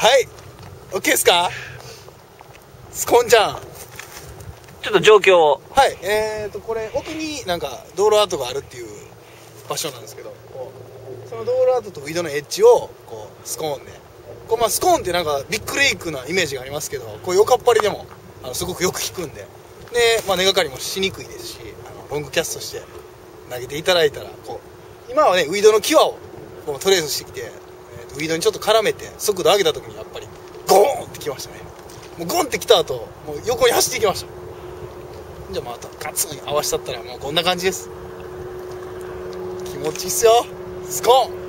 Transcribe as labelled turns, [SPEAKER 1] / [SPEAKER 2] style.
[SPEAKER 1] はい、オッケーですか？スコーンちゃん。
[SPEAKER 2] ちょっと状況を。
[SPEAKER 1] はい、これ奥になんか道路アートがあるっていう場所なんですけど、こうその道路アートとウィドのエッジをこうスコーンで、こうスコーンってなんかビッグレイクなイメージがありますけど、こうよかっぱりでもすごくよく効くんで、で、根がかりもしにくいですし、ロングキャストして投げていただいたら、こう今はねウィドの際をこうトレースしてきて、ウィドにちょっと絡めて速度上げた時にやっぱりゴーンってきましたね。もうゴンってきた後もう横に走っていきました。じゃあまたガツン合わしちゃったらもうこんな感じです。気持ちいいっすよスコーン。